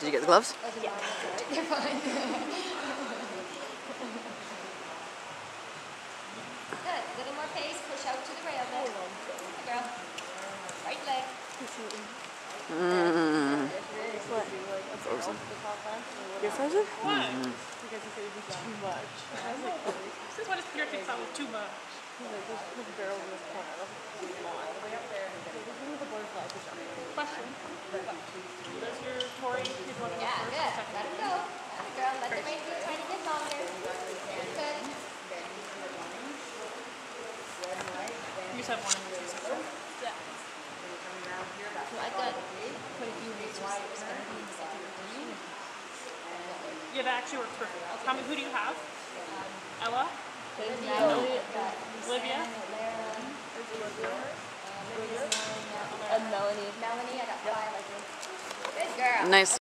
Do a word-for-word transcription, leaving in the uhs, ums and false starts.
Did you get the gloves? Yeah. You're fine. Good. A little more pace. Push out to the rail bit. Good girl. Right leg. Mmm. What? Frozen. You're frozen? Why? Mm-hmm. Because he said it'd be too much. I was like, This is what his finger takes out with too much. he's like, there's this barrel in this corner. That's too long. Way up there. Give me the butterfly fish on it. Question. Does your Tori, he's one of the Yeah, first good. or second? Let him go. Good girl. Let the rein be trying to get longer. Good. You just have one and two sisters? Yeah. So I got quite a few resources. Yeah, that actually works perfect. How many, who do you have? Ella? Olivia. Olivia? And Melanie. Melanie, I got five, I think. Good girl. Nice.